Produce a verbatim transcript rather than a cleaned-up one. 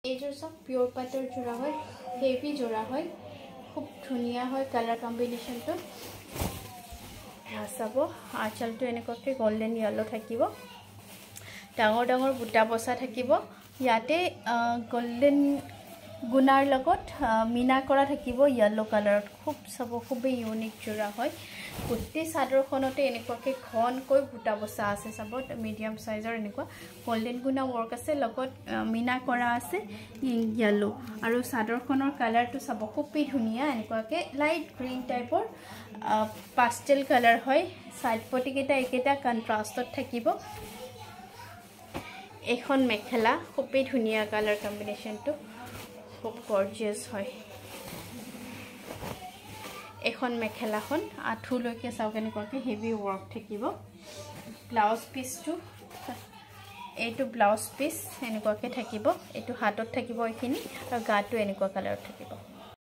এইযোৰ সব পিওর পাটৰ জোৰা হয় হেভি জোৰা হয় খুব ধুনিয়া হয় কালার কম্বিনেশনটো চাব আঁচলটো এনেকুৱাকৈ গোল্ডেন ইয়েলো থাকিব ডাঙৰ ডাঙৰ বুটা বসা থাকিব ইয়াতে গোল্ডেন গুনাৰ লগত মিনা কৰা থাকিব ইয়েলো কালাৰত খুব চাব খুব ইউনিক জোৰা হয় গোটেই চাদৰখনতে এনেকুৱাকৈ ঘনকৈ বুটা বসা আছে চাব মিডিয়াম সাইজৰ এনেকুৱা গোল্ডেন গুনা ওয়ার্ক আছে লগত মিনা কৰা আছে ইয়েলো আৰু চাদৰখনৰ কালাৰটো চাব খুব ধুনিয়া এনেকুৱাকৈ লাইট গ্ৰীন টাইপৰ পাস্টেল কালাৰ হয় সাইড পটিকেটা একেটা কন্ট্ৰাস্টত থাকিব এখন মেখেলা খুব ধুনিয়া কালার কম্বিনেশনটো খুব গর্জিয়াস হয় এখন মেখেলাখন আঠুলৈকে চাও কেনেকুৱাকৈ হেভি ওয়ার্ক থাকিব ব্লাউজ পিসটো এইটো ব্লাউজ পিস এনেকুৱাকৈ থাকিব এইটো হাতত থাকিব এইখিনি আৰু গাটো এনেকুৱা কালাৰত থাকিব